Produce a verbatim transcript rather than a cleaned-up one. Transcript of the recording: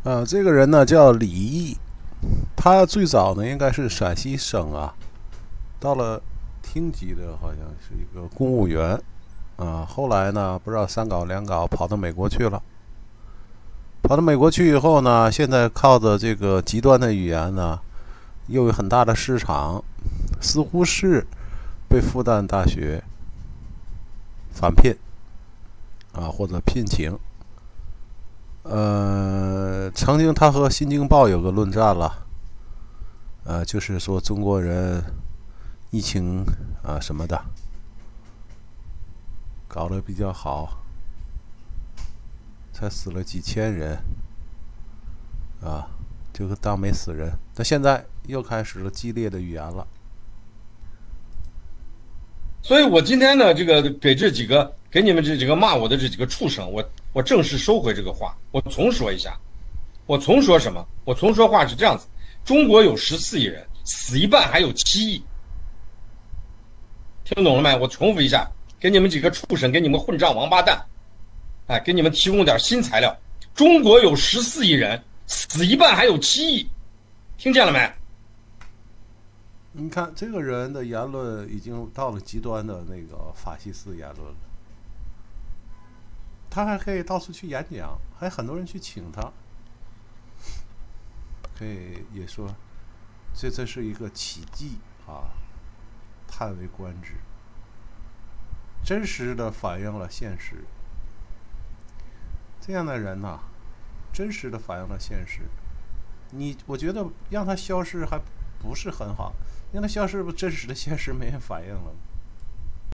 呃，这个人呢叫李毅，他最早呢应该是陕西省啊，到了厅级的，好像是一个公务员啊。后来呢，不知道三搞两搞，跑到美国去了。跑到美国去以后呢，现在靠着这个极端的语言呢，又有很大的市场，似乎是被复旦大学返聘啊，或者聘请。呃，曾经他和《新京报》有个论战了，呃，就是说中国人疫情啊什么的搞得比较好，才死了几千人啊，就当没死人。那现在又开始了激烈的语言了。 所以我今天呢，这个给这几个给你们这几个骂我的这几个畜生，我我正式收回这个话，我重说一下，我重说什么？我重说话是这样子：中国有十四亿人，死一半还有七亿，听懂了没？我重复一下，给你们几个畜生，给你们混账王八蛋，哎，给你们提供点新材料。中国有十四亿人，死一半还有七亿，听见了没？ 你看这个人的言论已经到了极端的那个法西斯言论了。他还可以到处去演讲，还很多人去请他，可以也说这这是一个奇迹啊，叹为观止，真实的反映了现实。这样的人呐、啊，真实的反映了现实。你我觉得让他消失还不是很好，让他消失，不真实的现实没人反映了。